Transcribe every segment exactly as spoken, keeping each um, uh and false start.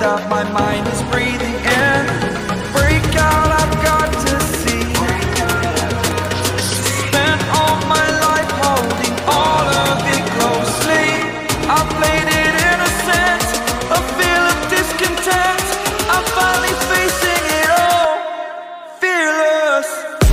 that my mind is breathing in. Break out, I've got to see. Spent all my life holding all of it closely. I played it innocent, a feel of discontent. I'm finally facing it all, fearless.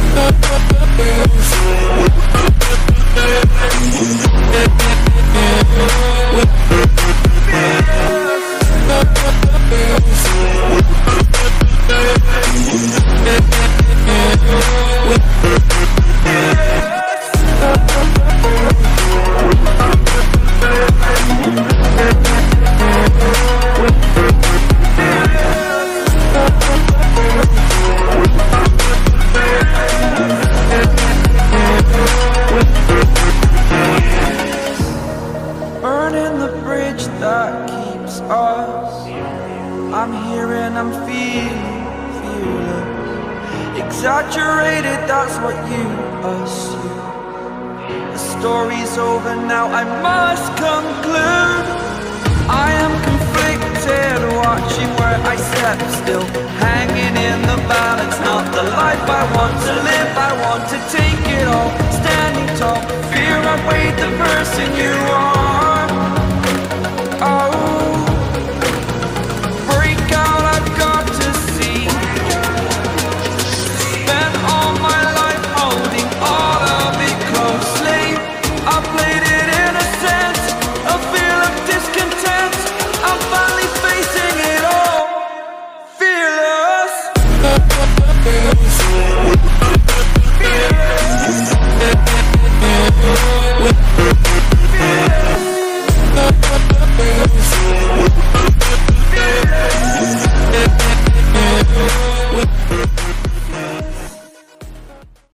Burning the bridge that keeps us. I'm here and I'm feeling fearless. Exaggerated, that's what you assume. The story's over now, I must conclude. I am conflicted, watching where I step still, hanging in the balance. Not the life I want to live, I want to take it all. Standing tall, fear I weighed the person you are.